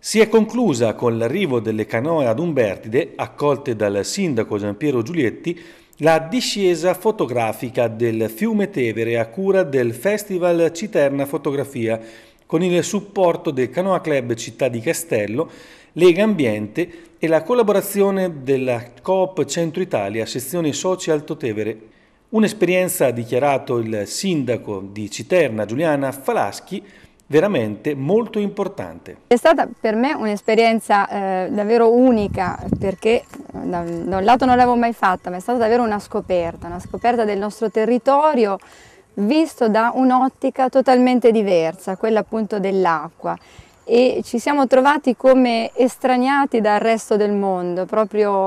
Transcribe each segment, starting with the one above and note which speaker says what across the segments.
Speaker 1: Si è conclusa con l'arrivo delle canoe ad Umbertide, accolte dal sindaco Giampiero Giulietti, la discesa fotografica del fiume Tevere a cura del Festival Citerna Fotografia, con il supporto del Canoa Club Città di Castello, Lega Ambiente e la collaborazione della Coop Centro Italia, sezione Soci Alto Tevere. Un'esperienza, ha dichiarato il sindaco di Citerna, Giuliana Falaschi, veramente molto importante.
Speaker 2: È stata per me un'esperienza davvero unica, perché da un lato non l'avevo mai fatta, ma è stata davvero una scoperta del nostro territorio visto da un'ottica totalmente diversa, quella appunto dell'acqua. E ci siamo trovati come estraniati dal resto del mondo, proprio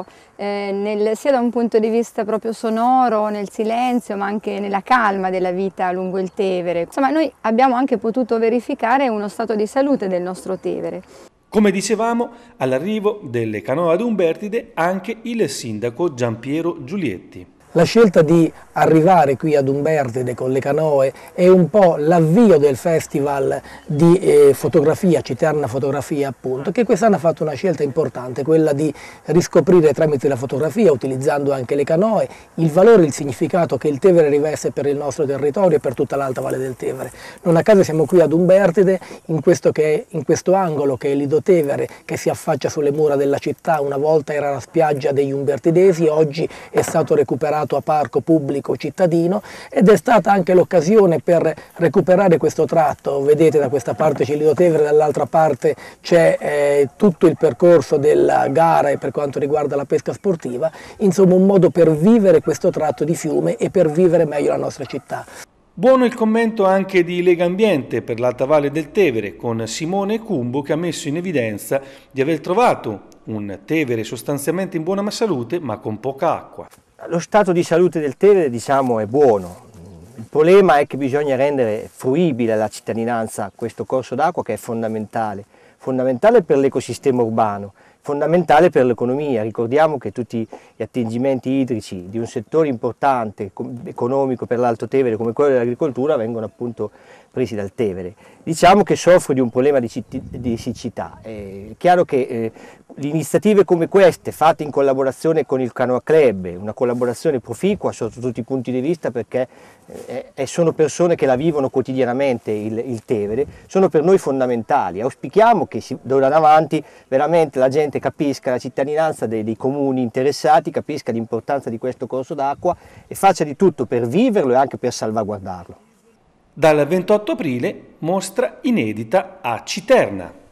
Speaker 2: sia da un punto di vista proprio sonoro, nel silenzio, ma anche nella calma della vita lungo il Tevere. Insomma, noi abbiamo anche potuto verificare uno stato di salute del nostro Tevere.
Speaker 1: Come dicevamo, all'arrivo delle canoe ad Umbertide anche il sindaco Giampiero Giulietti.
Speaker 3: La scelta di arrivare qui ad Umbertide con le canoe è un po' l'avvio del festival di fotografia, Citerna Fotografia appunto, che quest'anno ha fatto una scelta importante, quella di riscoprire tramite la fotografia, utilizzando anche le canoe, il valore e il significato che il Tevere riveste per il nostro territorio e per tutta l'Alta Valle del Tevere. Non a caso siamo qui ad Umbertide, in questo angolo che è Lido Tevere, che si affaccia sulle mura della città. Una volta era la spiaggia degli umbertidesi, oggi è stato recuperato a parco pubblico cittadino, ed è stata anche l'occasione per recuperare questo tratto. Vedete, da questa parte c'è Lido Tevere, dall'altra parte c'è tutto il percorso della gara per quanto riguarda la pesca sportiva, insomma un modo per vivere questo tratto di fiume e per vivere meglio la nostra città.
Speaker 1: Buono il commento anche di Lega Ambiente per l'Alta Valle del Tevere, con Simone Cumbo, che ha messo in evidenza di aver trovato un Tevere sostanzialmente in buona salute ma con poca acqua.
Speaker 4: Lo stato di salute del Tevere, diciamo, è buono. Il problema è che bisogna rendere fruibile alla cittadinanza questo corso d'acqua, che è fondamentale per l'ecosistema urbano, fondamentale per l'economia. Ricordiamo che tutti gli attingimenti idrici di un settore importante economico per l'Alto Tevere come quello dell'agricoltura vengono appunto presi dal Tevere. Diciamo che soffre di un problema di siccità. È chiaro che iniziative come queste, fatte in collaborazione con il Canoa Club, una collaborazione proficua sotto tutti i punti di vista, perché sono persone che la vivono quotidianamente il Tevere, sono per noi fondamentali. Auspichiamo che d'ora in avanti veramente la gente capisca, la cittadinanza dei comuni interessati capisca l'importanza di questo corso d'acqua e faccia di tutto per viverlo e anche per salvaguardarlo.
Speaker 1: Dal 28 aprile, mostra inedita a Citerna.